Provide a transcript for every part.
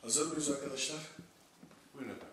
Hazır mıyız arkadaşlar? Buyurun efendim.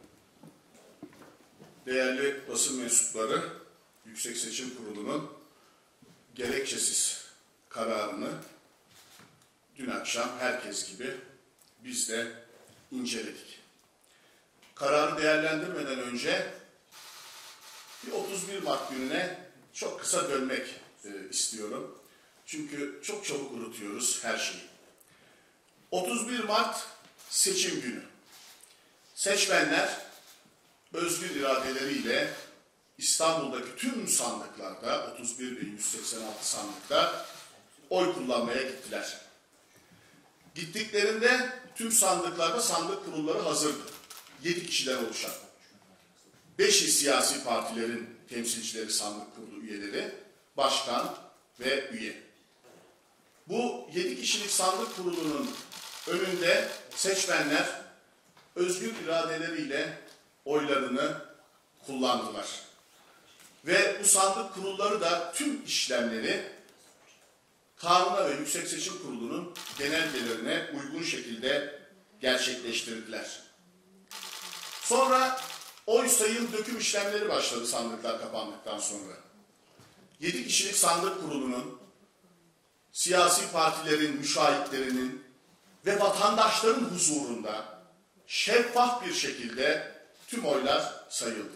Değerli basın mensupları, Yüksek Seçim Kurulu'nun gerekçesiz kararını dün akşam herkes gibi biz de inceledik. Kararı değerlendirmeden önce bir 31 Mart gününe çok kısa dönmek istiyorum. Çünkü çok çabuk unutuyoruz her şeyi. 31 Mart seçim günü. Seçmenler özgür iradeleriyle İstanbul'daki tüm sandıklarda, 31.186 sandıkta oy kullanmaya gittiler. Gittiklerinde tüm sandıklarda sandık kurulları hazırdı. 7 kişiden oluşan. 5'i siyasi partilerin temsilcileri, sandık kurulu üyeleri, başkan ve üye. Bu 7 kişilik sandık kurulunun önünde seçmenler özgür iradeleriyle oylarını kullandılar. Ve bu sandık kurulları da tüm işlemleri kanuna ve Yüksek Seçim Kurulu'nun genelgelerine uygun şekilde gerçekleştirdiler. Sonra oy sayım döküm işlemleri başladı sandıklar kapandıktan sonra. 7 kişilik sandık kurulunun, siyasi partilerin, müşahitlerinin ve vatandaşların huzurunda şeffaf bir şekilde tüm oylar sayıldı.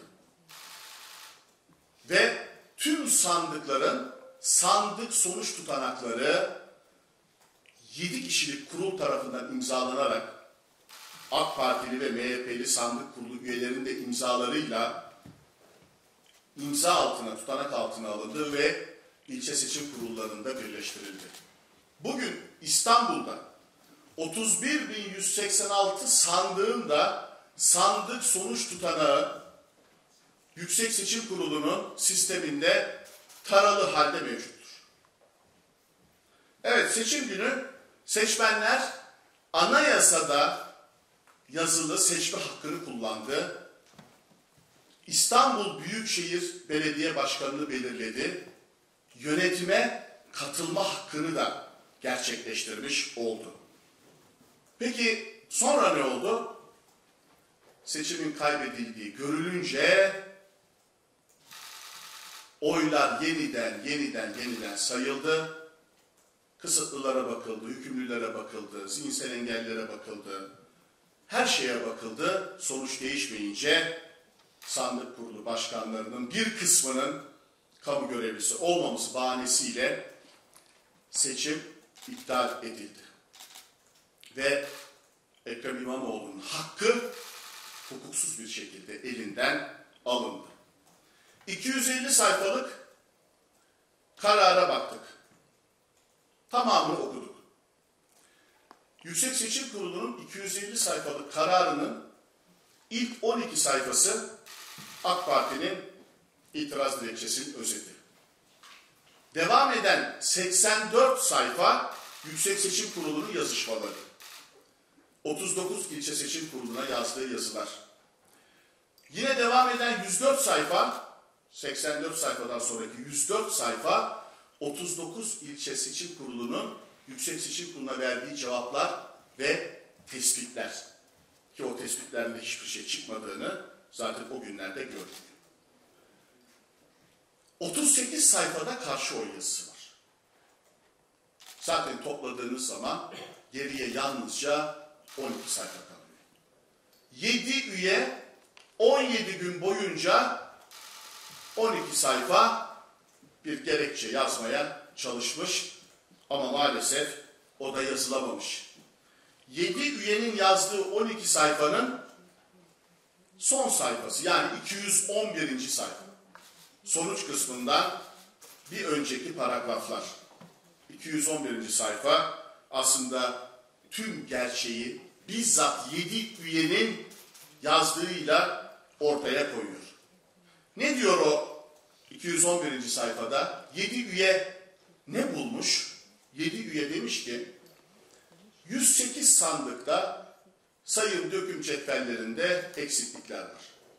Ve tüm sandıkların sandık sonuç tutanakları 7 kişilik kurul tarafından imzalanarak AK Partili ve MHP'li sandık kurulu üyelerinin de imzalarıyla imza altına, tutanak altına alındı ve ilçe seçim kurullarında birleştirildi. Bugün İstanbul'da 31.186 sandığın da sandık sonuç tutanağı Yüksek Seçim Kurulu'nun sisteminde taralı halde mevcuttur. Evet, seçim günü seçmenler anayasada yazılı seçme hakkını kullandı. İstanbul Büyükşehir Belediye Başkanı'nı belirledi. Yönetime katılma hakkını da gerçekleştirmiş oldu. Peki sonra ne oldu? Seçimin kaybedildiği görülünce oylar yeniden sayıldı. Kısıtlılara bakıldı, hükümlülere bakıldı, zihinsel engellilere bakıldı. Her şeye bakıldı. Sonuç değişmeyince sandık kurulu başkanlarının bir kısmının kamu görevlisi olmaması bahanesiyle seçim iptal edildi. Ve Ekrem İmamoğlu'nun hakkı hukuksuz bir şekilde elinden alındı. 250 sayfalık karara baktık. Tamamını okuduk. Yüksek Seçim Kurulu'nun 250 sayfalık kararının ilk 12 sayfası AK Parti'nin itiraz dilekçesinin özeti. Devam eden 84 sayfa Yüksek Seçim Kurulu'nun yazışmaları. 39 ilçe seçim kuruluna yazdığı yazılar. Yine devam eden 104 sayfa, 84 sayfadan sonraki 104 sayfa, 39 ilçe seçim kurulunun Yüksek Seçim Kurulu'na verdiği cevaplar ve tespitler. Ki o tespitlerinde hiçbir şey çıkmadığını zaten o günlerde gördük. 38 sayfada karşı oy yazısı var. Zaten topladığınız zaman geriye yalnızca 12 sayfa kalıyor. 7 üye 17 gün boyunca 12 sayfa bir gerekçe yazmaya çalışmış ama maalesef o da yazılamamış. 7 üyenin yazdığı 12 sayfanın son sayfası, yani 211. sayfa. Sonuç kısmından bir önceki paragraflar. 211. sayfa aslında tüm gerçeği bizzat 7 üyenin yazdığıyla ortaya koyuyor. Ne diyor o 211. sayfada? 7 üye ne bulmuş? 7 üye demiş ki 108 sandıkta sayım döküm cetvellerinde eksiklikler var.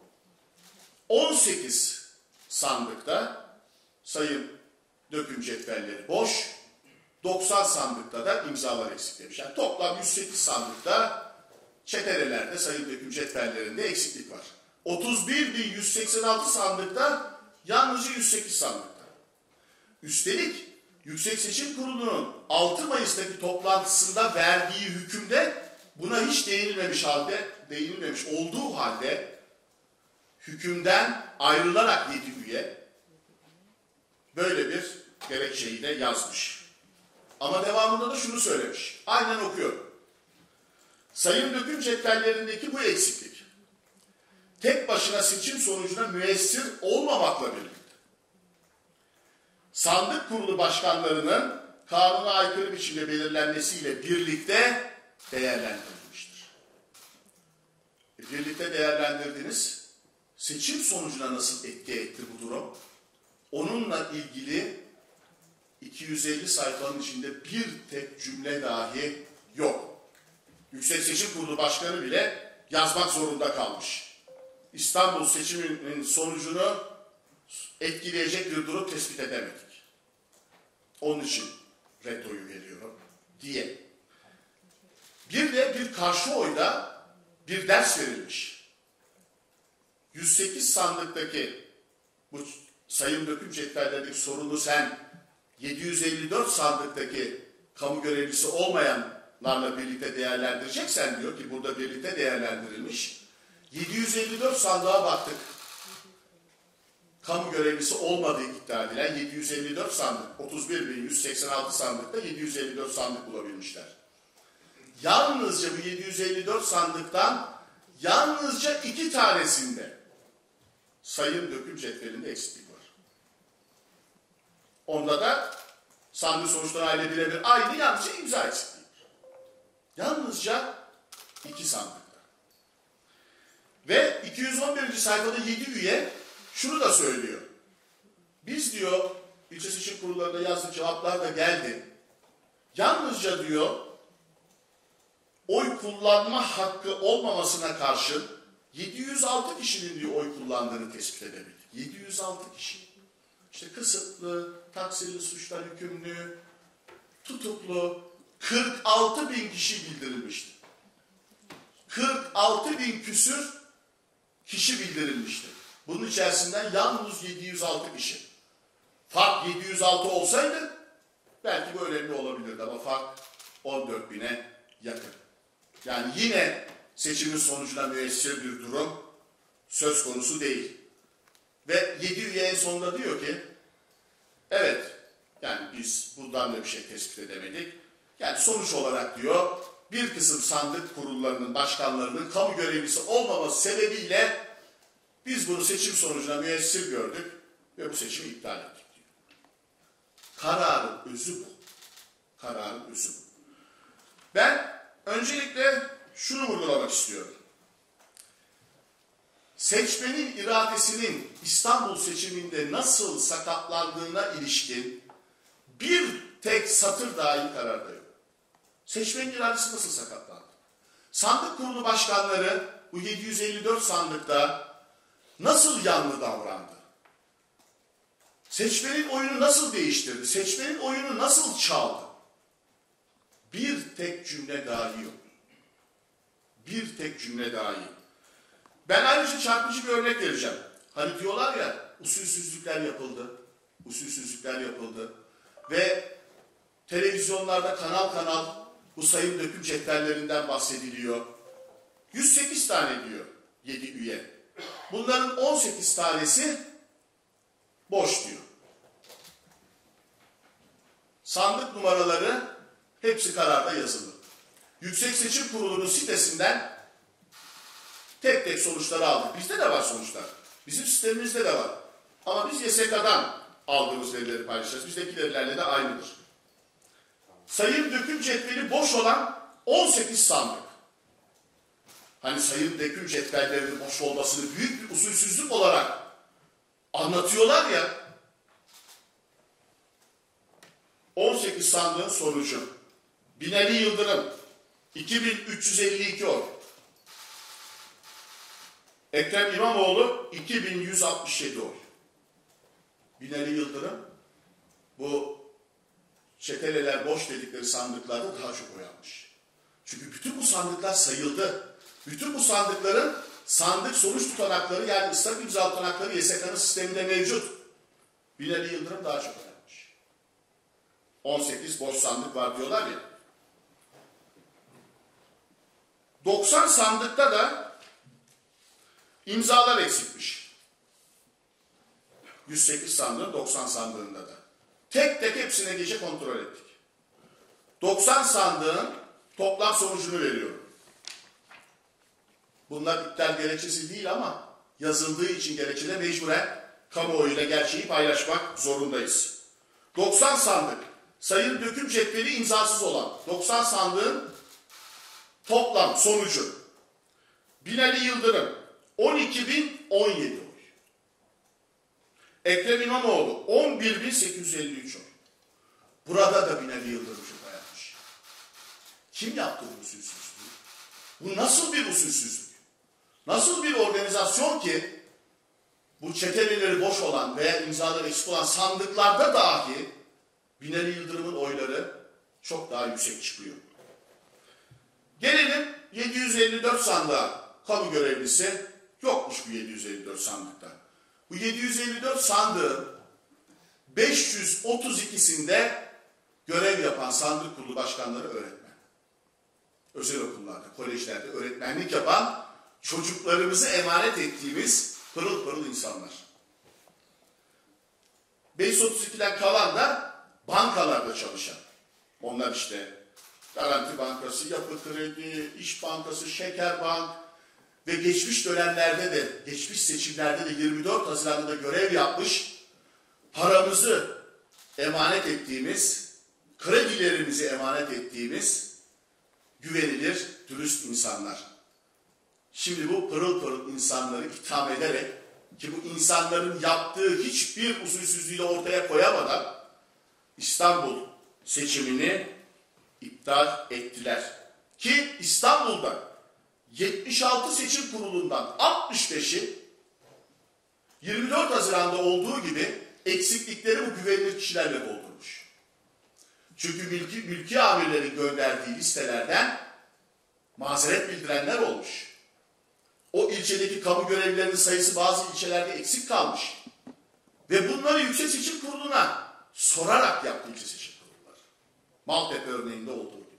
18 sandıkta sayım döküm cetvelleri boş, 90 sandıkta da imzalar eksik demiş. Yani toplam 108 sandıkta çetelelerde, sayım döküm cetvellerinde eksiklik var. 31.186 sandıkta, yalnızca 108 sandıkta. Üstelik Yüksek Seçim Kurulu'nun 6 Mayıs'taki toplantısında verdiği hükümde buna hiç değinilmemiş olduğu halde hükümden ayrılarak 7 üye böyle bir gerekçeyi de yazmış. Ama devamında da şunu söylemiş. Aynen okuyorum. Sayım döküm cetvellerindeki bu eksiklik tek başına seçim sonucuna müessir olmamakla birlikte sandık kurulu başkanlarının kanuna aykırı biçimde belirlenmesiyle birlikte değerlendirilmiştir. Birlikte değerlendirdiniz. Seçim sonucuna nasıl etki etti bu durum? Onunla ilgili 250 sayfanın içinde bir tek cümle dahi yok. Yüksek Seçim Kurulu Başkanı bile yazmak zorunda kalmış. İstanbul seçiminin sonucunu etkileyecek bir durum tespit edemedik. Onun için retoyu veriyorum diye. Bir de bir karşı oyda bir ders verilmiş. 108 sandıktaki bu sayım döküm cetvellerindeki sorunu sen 754 sandıktaki kamu görevlisi olmayanlarla birlikte değerlendireceksen diyor ki burada birlikte değerlendirilmiş. 754 sandığa baktık. Kamu görevlisi olmadığı iddia edilen 754 sandık, 31.186 sandıkta 754 sandık bulabilmişler. Yalnızca bu 754 sandıktan yalnızca 2 tanesinde sayım döküm cetvelinde eksiklik var. Onda da sandık sonuçları aile birebir aynı, yalnızca imza eksikliği var. Yalnızca 2 sandıkta. Ve 211. sayfada 7 üye şunu da söylüyor. Biz diyor, ilçe seçim kurullarında yazdığı cevaplar da geldi. Yalnızca diyor, oy kullanma hakkı olmamasına karşın 706 kişinin diyor oy kullandığını tespit edebildik. 706 kişi. İşte kısıtlı, taksirli suçtan hükümlü, tutuklu 46.000 kişi bildirilmişti. 46.000 küsür kişi bildirilmişti. Bunun içerisinden yalnız 706 kişi. Fark 706 olsaydı belki bu önemli olabilirdi ama fark 14.000'e yakın. Yani yine seçimin sonucuna müessir bir durum söz konusu değil. Ve 7 üye en sonunda diyor ki evet, yani biz buradan da bir şey tespit edemedik. Yani sonuç olarak diyor bir kısım sandık kurullarının başkanlarının kamu görevlisi olmaması sebebiyle biz bunu seçim sonucuna müessir gördük ve bu seçimi iptal ettik diyor. Kararın özü bu. Kararın özü bu. Ben öncelikle şunu vurgulamak istiyorum. Seçmenin iradesinin İstanbul seçiminde nasıl sakatlandığına ilişkin bir tek satır dahi kararda yok. Seçmenin iradesi nasıl sakatlandı? Sandık kurulu başkanları bu 754 sandıkta nasıl yanlı davrandı? Seçmenin oyunu nasıl değiştirdi? Seçmenin oyunu nasıl çaldı? Bir tek cümle dahi yok. Bir tek cümle dahi. Ben ayrıca çarpıcı bir örnek vereceğim. Hani diyorlar ya usulsüzlükler yapıldı. Usulsüzlükler yapıldı. Ve televizyonlarda kanal kanal bu sayım döküm cetvellerinden bahsediliyor. 108 tane diyor 7 üye. Bunların 18 tanesi boş diyor. Sandık numaraları hepsi kararda yazılı. Yüksek Seçim Kurulu'nun sitesinden tek tek sonuçları aldık. Bizde de var sonuçlar. Bizim sistemimizde de var. Ama biz YSK'dan aldığımız verileri paylaşacağız. Bizdeki verilerle de aynıdır. Sayım döküm cetveli boş olan 18 sandık. Hani sayım döküm cetvellerinin boş olmasını büyük bir usulsüzlük olarak anlatıyorlar ya. 18 sandığın sonucu. Binali Yıldırım 2352 oy. Ekrem İmamoğlu 2167 oy. Binali Yıldırım bu çeteleler boş dedikleri sandıklarda daha çok oy almış. Çünkü bütün bu sandıklar sayıldı. Bütün bu sandıkların sandık sonuç tutanakları, yani ıslak imza tutanakları YSK'nın sisteminde mevcut. Binali Yıldırım daha çok önemli. 18 boş sandık var diyorlar ya. 90 sandıkta da imzalar eksikmiş. 108 sandığın 90 sandığında da. Tek tek hepsine gece kontrol ettik. 90 sandığın toplam sonucunu veriyorum. Bunlar iptal gerekçesi değil ama yazıldığı için gerekçede mecburen kamuoyuyla gerçeği paylaşmak zorundayız. 90 sandık, sayım döküm cetveli imzasız olan 90 sandığın toplam sonucu: Binali Yıldırım 12.017 oy. Ekrem İmamoğlu 11.853 oy. Burada da Binali Yıldırım çok dayanmış. Kim yaptı bu usulsüzlüğü? Bu nasıl bir usulsüzlük? Nasıl bir organizasyon ki bu çetelileri boş olan veya imzaları eksik olan sandıklarda dahi Binali Yıldırım'ın oyları çok daha yüksek çıkıyor. Gelelim 754 sandığa. Kamu görevlisi yokmuş bu 754 sandıkta. Bu 754 sandığın 532'sinde görev yapan sandık kurulu başkanları öğretmen. Özel okullarda, kolejlerde öğretmenlik yapan, çocuklarımızı emanet ettiğimiz pırıl pırıl insanlar. 532'den kalan da bankalarda çalışan. Onlar işte Garanti Bankası, Yapı Kredi, İş Bankası, Şekerbank ve geçmiş dönemlerde de, geçmiş seçimlerde de 24 Haziran'da da görev yapmış, paramızı emanet ettiğimiz, kredilerimizi emanet ettiğimiz güvenilir, dürüst insanlar. Şimdi bu pırıl pırıl insanları itham ederek, ki bu insanların yaptığı hiçbir usulsüzlüğü de ortaya koyamadan İstanbul seçimini iptal ettiler. Ki İstanbul'da 76 seçim kurulundan 65'i 24 Haziran'da olduğu gibi eksiklikleri bu güvenilir kişilerle doldurmuş. Çünkü mülki amirlerin gönderdiği listelerden mazeret bildirenler olmuş. O ilçedeki kamu görevlilerinin sayısı bazı ilçelerde eksik kalmış. Ve bunları Yüksek Seçim Kurulu'na sorarak yaptı Yüksek Seçim Kurulu'ları. Maltepe örneğinde olduğu gibi.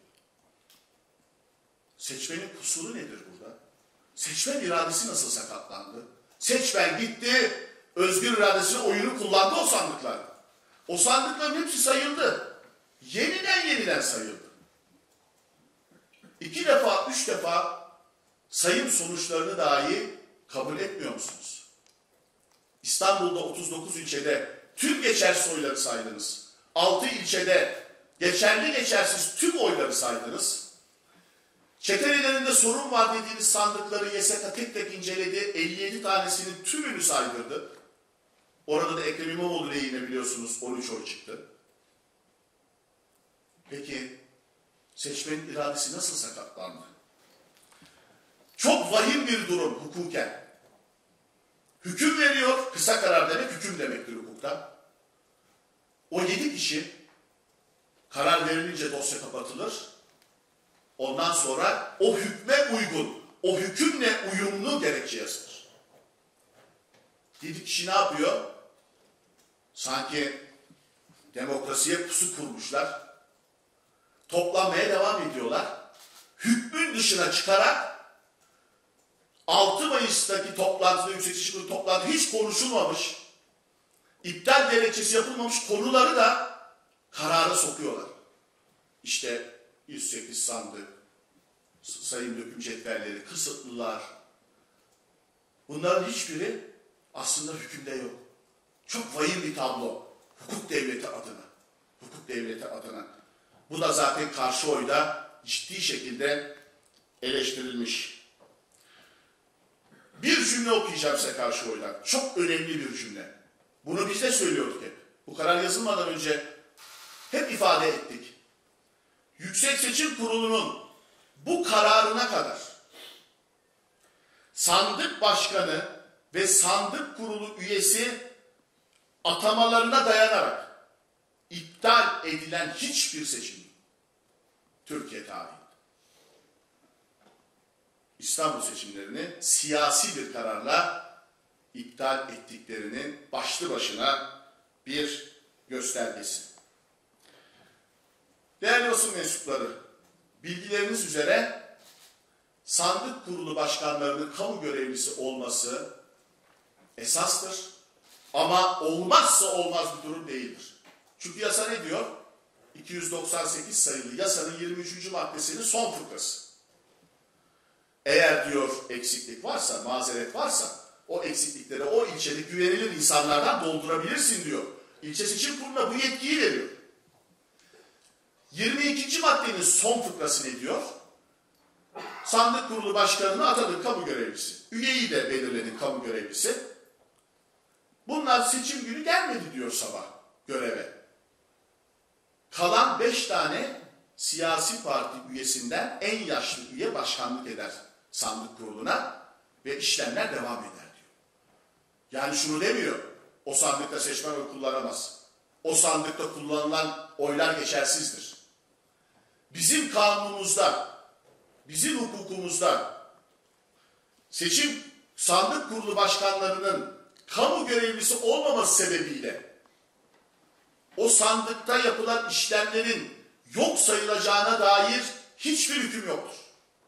Seçmenin kusuru nedir burada? Seçmen iradesi nasıl sakatlandı? Seçmen gitti, özgür iradesine oyunu kullandı o sandıklarda. O sandıkların hepsi sayıldı. Yeniden sayıldı. 2 defa, 3 defa sayım sonuçlarını dahi kabul etmiyor musunuz? İstanbul'da 39 ilçede tüm geçersiz oyları saydınız. 6 ilçede geçerli geçersiz tüm oyları saydınız. Çetelilerinde sorun var dediğiniz sandıkları YSK tek tek inceledi. 57 tanesinin tümünü saydırdı. Orada da Ekrem İmamoğlu lehine biliyorsunuz 13 oy çıktı. Peki seçmenin iradesi nasıl sakatlandı? Çok vahim bir durum hukuken. Hüküm veriyor, kısa karar demek hüküm demektir hukukta. O 7 kişi karar verilince dosya kapatılır. Ondan sonra o hükme uygun, o hükümle uyumlu gerekçe yazılır. 7 kişi ne yapıyor? Sanki demokrasiye pusu kurmuşlar. Toplanmaya devam ediyorlar. Hükmün dışına çıkarak 6 Mayıs'taki toplantıda, Yüksek Seçim Kurulu toplantıda hiç konuşulmamış, iptal gerekçesi yapılmamış konuları da karara sokuyorlar. İşte 108 sandık, sayım döküm cetvelleri, kısıtlılar. Bunların hiçbiri aslında hükümde yok. Çok vahim bir tablo. Hukuk devleti adına. Hukuk devleti adına. Bu da zaten karşı oyda ciddi şekilde eleştirilmiş. Bir cümle okuyacağım size karşı oydan. Çok önemli bir cümle. Bunu biz de söylüyorduk hep. Bu karar yazılmadan önce hep ifade ettik. Yüksek Seçim Kurulu'nun bu kararına kadar sandık başkanı ve sandık kurulu üyesi atamalarına dayanarak iptal edilen hiçbir seçim Türkiye tarihinde. İstanbul seçimlerini siyasi bir kararla iptal ettiklerinin başlı başına bir göstergesi. Değerli basın mensupları, bilgileriniz üzere sandık kurulu başkanlarının kamu görevlisi olması esastır ama olmazsa olmaz bir durum değildir. Çünkü yasa ne diyor? 298 sayılı yasanın 23. maddesinin son fıkrası. Eğer diyor eksiklik varsa, mazeret varsa o eksiklikleri o ilçede güvenilir insanlardan doldurabilirsin diyor. İlçe seçim kuruluna bu yetkiyi veriyor. 22. maddenin son fıkrası ne diyor? Sandık kurulu başkanını atadın kamu görevlisi. Üyeyi de belirledin kamu görevlisi. Bunlar seçim günü gelmedi diyor sabah göreve. Kalan 5 tane siyasi parti üyesinden en yaşlı üye başkanlık eder sandık kuruluna ve işlemler devam eder diyor. Yani şunu demiyor, o sandıkta seçmen oy kullanamaz. O sandıkta kullanılan oylar geçersizdir. Bizim kanunumuzda, bizim hukukumuzda seçim sandık kurulu başkanlarının kamu görevlisi olmaması sebebiyle o sandıkta yapılan işlemlerin yok sayılacağına dair hiçbir hüküm yoktur.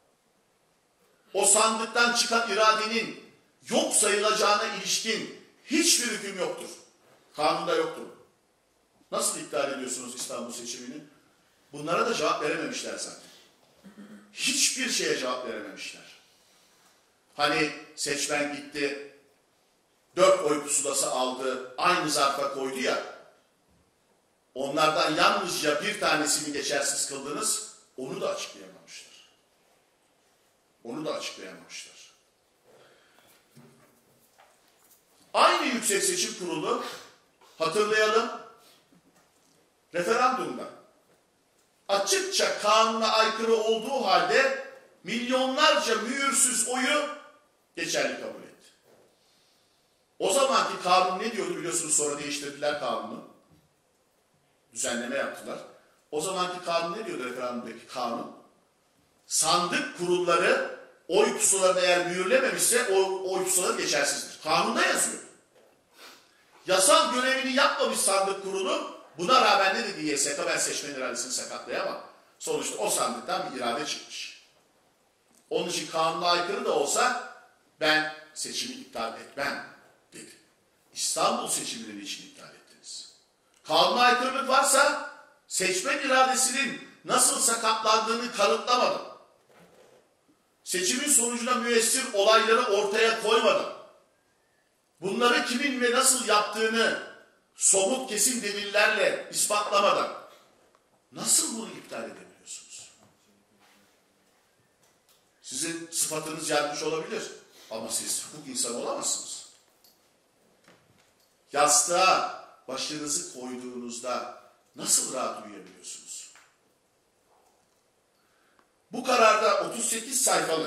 O sandıktan çıkan iradenin yok sayılacağına ilişkin hiçbir hüküm yoktur. Kanunda yoktur. Nasıl iptal ediyorsunuz İstanbul seçimini? Bunlara da cevap verememişler zaten. Hiçbir şeye cevap verememişler. Hani seçmen gitti, 4 oy pusulası aldı, aynı zarfa koydu ya, onlardan yalnızca bir tanesini geçersiz kıldınız, onu da açıklayamamışlar. Onu da açıklayamamışlar. Aynı Yüksek Seçim Kurulu, hatırlayalım, referandumda açıkça kanuna aykırı olduğu halde milyonlarca mühürsüz oyu geçerli kabul etti. O zamanki kanun ne diyordu biliyorsunuz, sonra değiştirdiler kanunu. Düzenleme yaptılar. O zamanki kanun ne diyordu, referandumdaki kanun? Sandık kurulları oy pusularını eğer mühürlememişse o oy pusuları geçersizdir. Kanunda yazıyor. Yasal görevini yapmamış sandık kurulu, buna rağmen ne dedi YSK, ben seçmen iradesini sakatlayamam. Sonuçta o sandıktan bir irade çıkmış. Onun için kanuna aykırı da olsa ben seçimi iptal etmem dedi. İstanbul seçimini için iptal ettiniz? Kanuna aykırılık varsa seçmen iradesinin nasıl sakatlandığını kanıtlamadım. Seçimin sonucuna müessir olayları ortaya koymadım. Bunları kimin ve nasıl yaptığını somut kesin delillerle ispatlamadan nasıl bunu iptal edebiliyorsunuz? Sizin sıfatınız yanlış olabilir ama siz hukuk insanı olamazsınız. Yastığa başınızı koyduğunuzda nasıl rahat uyuyabiliyorsunuz? Bu kararda 38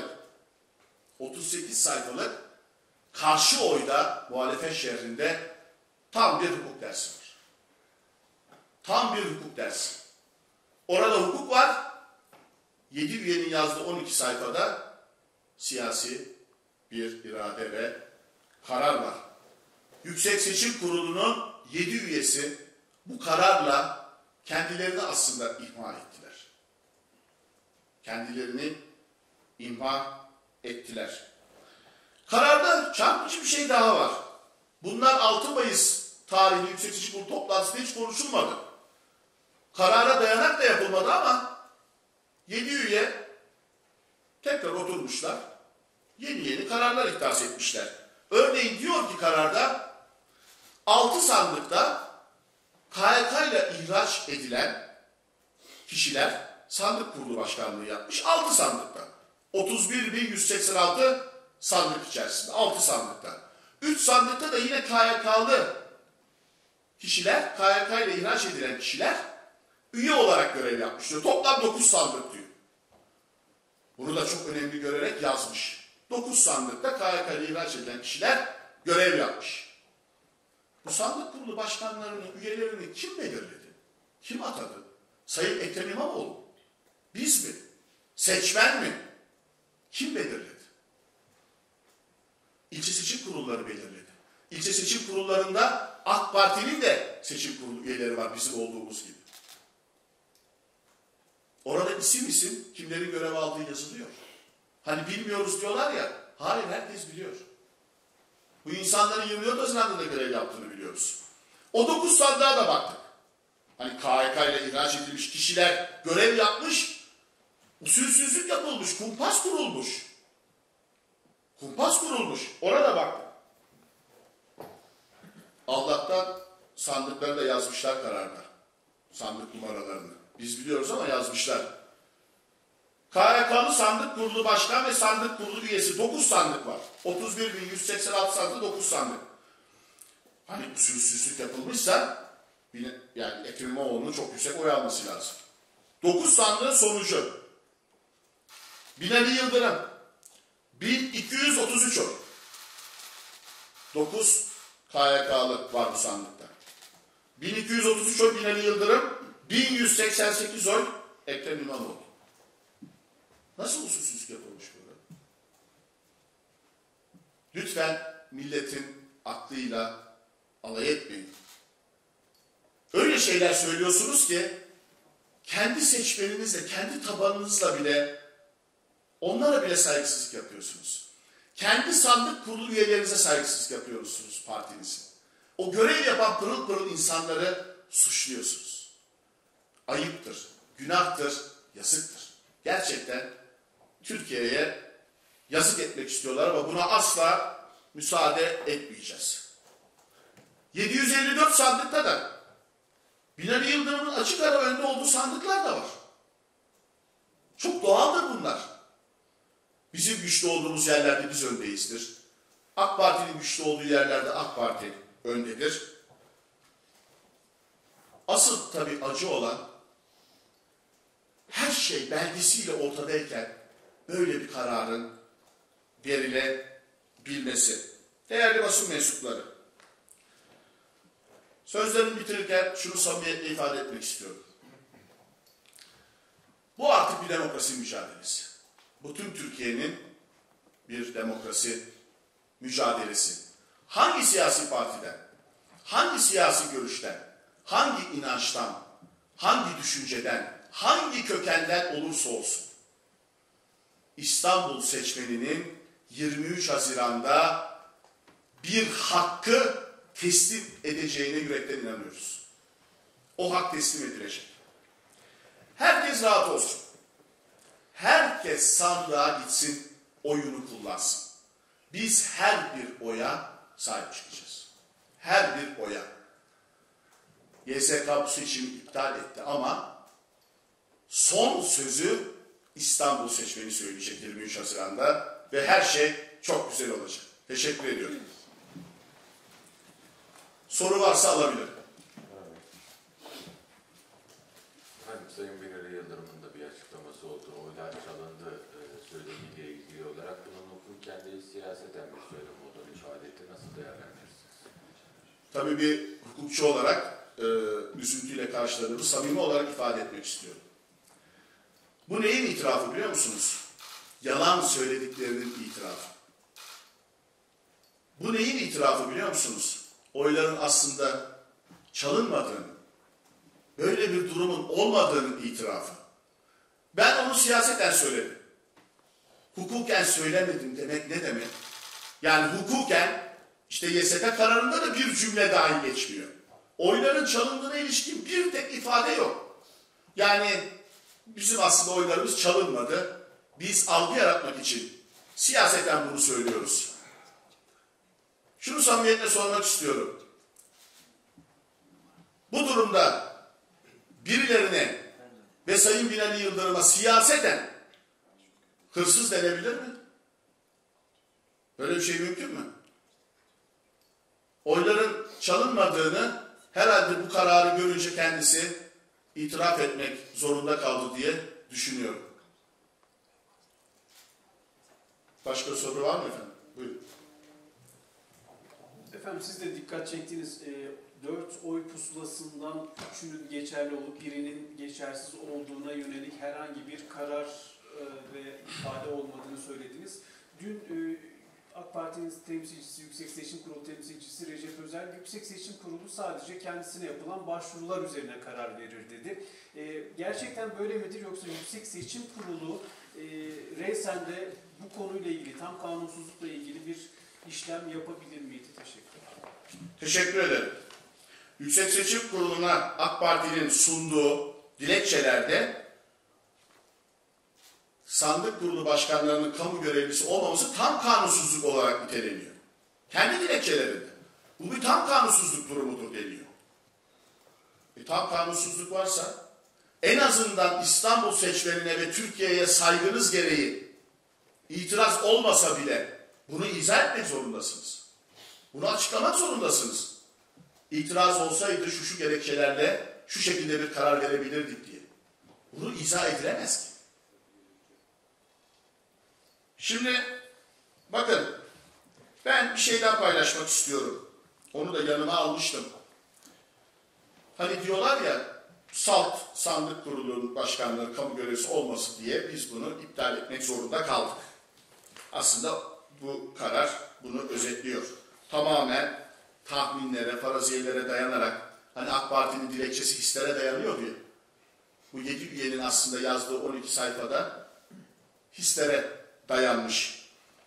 sayfalık karşı oyda muhalefet şerrinde tam bir hukuk dersi var. Tam bir hukuk dersi. Orada hukuk var. 7 üyenin yazdığı 12 sayfada siyasi bir irade ve karar var. Yüksek Seçim Kurulu'nun 7 üyesi bu kararla kendilerini aslında ihmal ettiler. Kendilerini imha ettiler. Kararda çarpıcı bir şey daha var. Bunlar 6 Mayıs tarihli Yüksek Seçim Kurulu toplantısında hiç konuşulmadı. Karara dayanak da yapılmadı ama 7 üye tekrar oturmuşlar. Yeni kararlar ihdas etmişler. Örneğin diyor ki kararda 6 sandıkta KHK ile ihraç edilen kişiler sandık kurulu başkanlığı yapmış. 6 sandıkta. 31.186 sandık içerisinde. 6 sandıkta. 3 sandıkta da yine KHK'lı kişiler, KHK ile ihraç edilen kişiler üye olarak görev yapmış diyor. Toplam 9 sandık diyor. Bunu da çok önemli görerek yazmış. 9 sandıkta KHK ile ihraç edilen kişiler görev yapmış. Bu sandık kurulu başkanlarının üyelerini kim belirledi? Kim atadı? Sayın Ekrem İmamoğlu. Biz mi? Seçmen mi? Kim belirledi? ilçe seçim kurulları belirledi. İlçe seçim kurullarında AK Parti'nin de seçim kurulu üyeleri var bizim olduğumuz gibi. Orada isim isim kimlerin görev aldığı yazılıyor. Hani bilmiyoruz diyorlar ya, hayır herkes biliyor. Bu insanların 24 Haziran'da da görev yaptığını biliyoruz. O 9 sandığa da baktık. Hani KHK ile ihraç edilmiş kişiler görev yapmış, usulsüzlük yapılmış, kumpas kurulmuş. Kumpas kurulmuş. Orada baktık. Allah'tan sandıkları da yazmışlar kararda. Sandık numaralarını. Biz biliyoruz ama yazmışlar. KHK'lı sandık kurulu başkan ve sandık kurulu üyesi 9 sandık var. 31.186 sandık 9 sandık. Hani usulsüzlük yapılmışsa yani Ekrem İmamoğlu'nun çok yüksek oy alması lazım. 9 sandığın sonucu. Binali Yıldırım 1233 oy. 9 KHK'lı var bu sandıkta. 1233 oy Binali Yıldırım, 1188 oy Ekrem İmamoğlu. Nasıl usulsüzlük yapılmış burada? Lütfen milletin aklıyla alay etmeyin. Öyle şeyler söylüyorsunuz ki kendi seçmeninizle, kendi tabanınızla bile onlara bile saygısızlık yapıyorsunuz. Kendi sandık kurulu üyelerinize saygısızlık yapıyorsunuz partinizin. O görev yapan pırıl pırıl insanları suçluyorsunuz. Ayıptır, günahtır, yazıktır. Gerçekten Türkiye'ye yazık etmek istiyorlar ama buna asla müsaade etmeyeceğiz. 754 sandıkta da Binali Yıldırım'ın açık ara önde olduğu sandıklar da var. Çok doğaldır bunlar. Bizim güçlü olduğumuz yerlerde biz öndeyizdir. AK Parti'nin güçlü olduğu yerlerde AK Parti öndedir. Asıl tabii acı olan her şey belgesiyle ortadayken böyle bir kararın verilebilmesi. Değerli basın mensupları, sözlerimi bitirirken şunu samimiyetle ifade etmek istiyorum. Bu artık bir demokrasi mücadelesi. Bütün Türkiye'nin bir demokrasi mücadelesi. Hangi siyasi partiden, hangi siyasi görüşten, hangi inançtan, hangi düşünceden, hangi kökenden olursa olsun, İstanbul seçmeninin 23 Haziran'da bir hakkı teslim edeceğine yürekten inanıyoruz. O hak teslim edilecek. Herkes rahat olsun. Herkes sandığa gitsin, oyunu kullansın. Biz her bir oya sahip çıkacağız. Her bir oya. YSK bu seçimi iptal etti ama son sözü İstanbul seçmeni söyleyecek 23 Haziran'da ve her şey çok güzel olacak. Teşekkür ediyorum. Soru varsa alabilirim. Sayın Binali Yıldırım'ın da bir açıklaması oldu. Oylar çalındı söylemiyle ilgili olarak bunun hukuken değil siyaseten bir söylem olduğunu ifade etti. Nasıl değerlendirirsiniz? Tabii bir hukukçu olarak üzüntüyle karşıladığımı samimi olarak ifade etmek istiyorum. Bu neyin itirafı biliyor musunuz? Yalan söylediklerinin itirafı. Bu neyin itirafı biliyor musunuz? Oyların aslında çalınmadığını, böyle bir durumun olmadığının itirafı. Ben onu siyaseten söyledim. Hukuken söylemedim demek ne demek? Yani hukuken işte YSK kararında da bir cümle dahi geçmiyor. Oyların çalındığına ilişkin bir tek ifade yok. Yani bizim aslında oylarımız çalınmadı. Biz algı yaratmak için siyaseten bunu söylüyoruz. Şunu samimiyetle sormak istiyorum. Bu durumda birilerine ve Sayın Binali Yıldırım'a siyaseten hırsız denebilir mi? Böyle bir şey mümkün mü? Oyların çalınmadığını herhalde bu kararı görünce kendisi itiraf etmek zorunda kaldı diye düşünüyorum. Başka soru var mı efendim? Buyurun. Efendim siz de dikkat çektiğiniz 4 oy pusulasından 3'ünün geçerli olup birinin geçersiz olduğuna yönelik herhangi bir karar ve ifade olmadığını söylediniz. Dün AK Parti'nin temsilcisi, Yüksek Seçim Kurulu temsilcisi Recep Özel, Yüksek Seçim Kurulu sadece kendisine yapılan başvurular üzerine karar verir dedi. Gerçekten böyle midir, yoksa Yüksek Seçim Kurulu reysen de bu konuyla ilgili, tam kanunsuzlukla ilgili bir işlem yapabilir miydi? Teşekkür ederim. Yüksek Seçim Kurulu'na AK Parti'nin sunduğu dilekçelerde sandık kurulu başkanlarının kamu görevlisi olmaması tam kanunsuzluk olarak niteleniyor. Kendi dilekçelerinde. Bu bir tam kanunsuzluk durumudur deniyor. Tam kanunsuzluk varsa en azından İstanbul seçmenine ve Türkiye'ye saygınız gereği itiraz olmasa bile bunu izah etmek zorundasınız. Bunu açıklamak zorundasınız. İtiraz olsaydı şu gerekçelerle şu şekilde bir karar verebilirdik diye. Bunu izah edilemez ki. Şimdi bakın, ben bir şeyden paylaşmak istiyorum. Onu da yanıma almıştım. Hani diyorlar ya, SALT sandık kurulu başkanları kamu görevlisi olması diye biz bunu iptal etmek zorunda kaldık. Aslında bu karar bunu özetliyor. Tamamen tahminlere, faraziyelere dayanarak, hani AK Parti'nin dilekçesi hislere dayanıyor diye. Bu 7 üyenin aslında yazdığı 12 sayfada hislere dayanmış.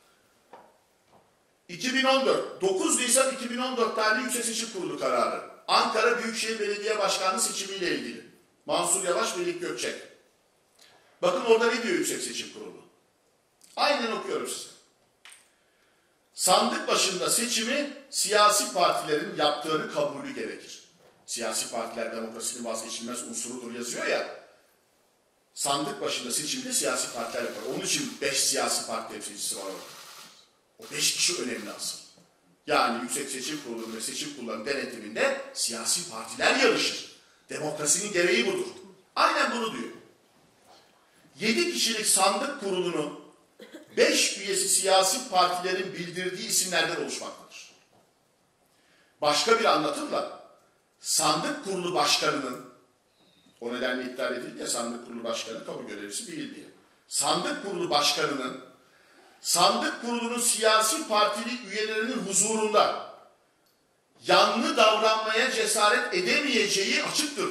2014, 9 Nisan 2014 tarihli Yüksek Seçim Kurulu kararı. Ankara Büyükşehir Belediye Başkanlığı seçimiyle ilgili. Mansur Yavaş, Melik Gökçek. Bakın orada ne diyor Yüksek Seçim Kurulu? Aynen okuyorum size. Sandık başında seçimi siyasi partilerin yaptığını kabulü gerekir. Siyasi partiler demokrasinin vazgeçilmez unsurudur yazıyor ya. Sandık başında seçimde siyasi partiler yapar. Onun için 5 siyasi parti temsilcisi var orada. O 5 kişi önemli asıl. Yani Yüksek Seçim Kurulu ve seçim kurullarının denetiminde siyasi partiler yarışır. Demokrasinin gereği budur. Aynen bunu diyor. 7 kişilik sandık kurulunun 5 üyesi siyasi partilerin bildirdiği isimlerden oluşmaktadır. Başka bir anlatımla sandık kurulu başkanının, o nedenle iptal edildi ya, sandık kurulu başkanı kamu görevlisi değil diye. Sandık kurulu başkanının sandık kurulunun siyasi partili üyelerinin huzurunda yanlı davranmaya cesaret edemeyeceği açıktır.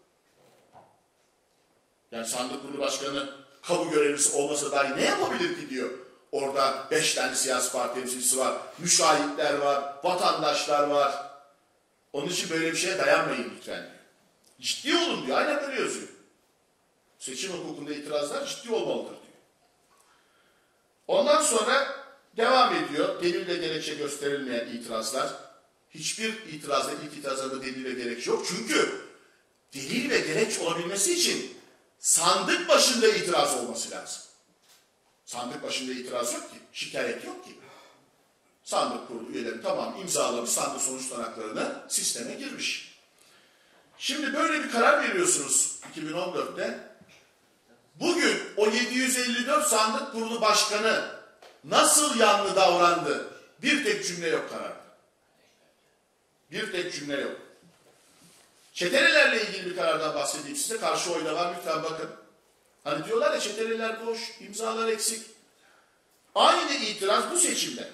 Yani sandık kurulu başkanı kamu görevlisi olmasa dahi ne yapabilir ki diyor. Orada 5 tane siyasi parti temsilcisi var, müşahitler var, vatandaşlar var. Onun için böyle bir şeye dayanmayın lütfen diyor. Ciddi olun diyor, aynen böyle yazıyor. Seçim hukukunda itirazlar ciddi olmalıdır diyor. Ondan sonra devam ediyor. Delil ve gerekçe gösterilmeyen itirazlar. Hiçbir itirazda, ilk itirazda delil ve gerekçe yok. Çünkü delil ve gerekçe olabilmesi için sandık başında itiraz olması lazım. Sandık başında itiraz yok ki, şikayet yok ki. Sandık kurulu üyeleri tamam imzalamış, sandık sonuç tutanaklarını sisteme girmiş. Şimdi böyle bir karar veriyorsunuz 2014'te. Bugün o 754 sandık kurulu başkanı nasıl yanlı davrandı? Bir tek cümle yok kararda. Bir tek cümle yok. Çetenelerle ilgili bir karardan bahsedeyim size. Karşı oyla var, lütfen bakın. Hani diyorlar ya, çeteneler boş, imzalar eksik. Aynı itiraz bu seçimde.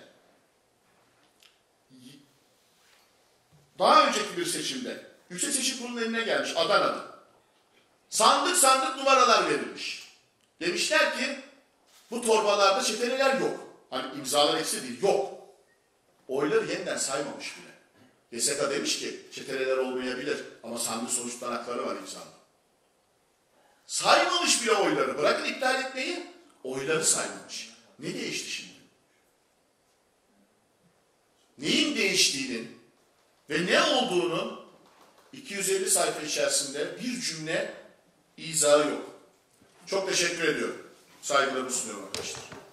Daha önceki bir seçimde Yüksek Seçim Kurulu'nun eline gelmiş Adana'da. Sandık numaralar verilmiş. Demişler ki bu torbalarda çeteneler yok. Hani imzalar eksik değil, yok. Oyları yeniden saymamış bile. YSK demiş ki çeteneler olmayabilir ama sandık sonuç tutanakları var imzalı. Saymamış bile oyları. Bırakın iptal etmeyi, oyları saymamış. Ne değişti şimdi? Neyin değiştiğinin ve ne olduğunun 250 sayfa içerisinde bir cümle izahı yok. Çok teşekkür ediyorum. Saygılarımı sunuyorum arkadaşlar.